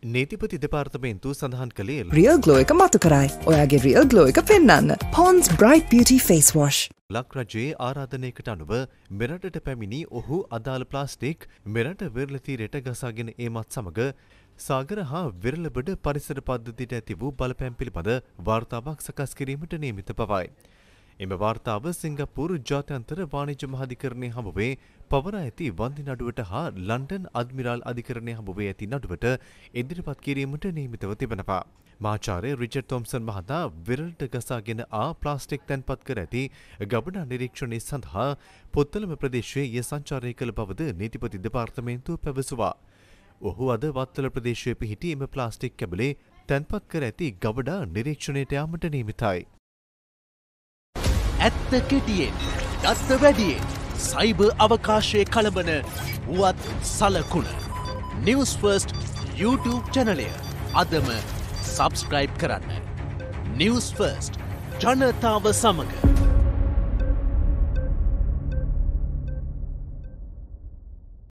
නීතිපති දෙපාර්තමේන්තුව සඳහන් කළේ රියල් ග්ලෝ එක මතු කරයි. ඔයාගේ රියල් ග්ලෝ එක පෙන්වන්න. Pond's Bright Beauty Face Wash. ලක් රජයේ ආරාධනයකට අනුව මෙරටට පැමිණි ඔහු අදාළ ප්ලාස්ටික් මෙරට වෙරළ තීරයට ගසාගෙන ඒමත් සමග සාගර හා විරලබඩ පරිසර පද්ධතියට ඇති වූ බලපෑම් පිළිබඳ වාර්තාවක් සකස් කිරීමට නියමිත බවයි. එම වාර්තාව සිංගප්පූරු ජාත්‍යන්තර වාණිජ්‍ය මහාධිකරණය හමුවේ පවරා ඇති වන්දි නඩුවට හා ලන්ඩන් අද්මිරාල් අධිකරණය හමුවේ ඇති නඩුවට ඉදිරිපත් කිරීමට නියමිතව තිබෙනවා. මාචාර්ය රිචඩ් තොම්සන් මහතා විරලට ගසාගෙන ප්ලාස්ටික් තැන්පත් කර ඇති ගබඩා නිරීක්ෂණය සඳහා පොත්තලම ප්‍රදේශයේ ය සංචාරය කළ බවද නීතිපති දෙපාර්තමේන්තුව පැවසුවා. ඔහු අද වත්තල ප්‍රදේශයේ පිහිටි එම ප්ලාස්ටික් කැබලේ තැන්පත් කර ඇති ගබඩා නිරීක්ෂණයට යාමට නියමිතයි. ඇත්ත කෙටියෙන් දත්ත වැඩියෙන් සයිබර් අවකාශයේ කළඹන වුවත් සලකුණ Newsfirst YouTube චැනලය අදම සබස්ක්‍රයිබ් කරන්න. Newsfirst ජනතාව සමග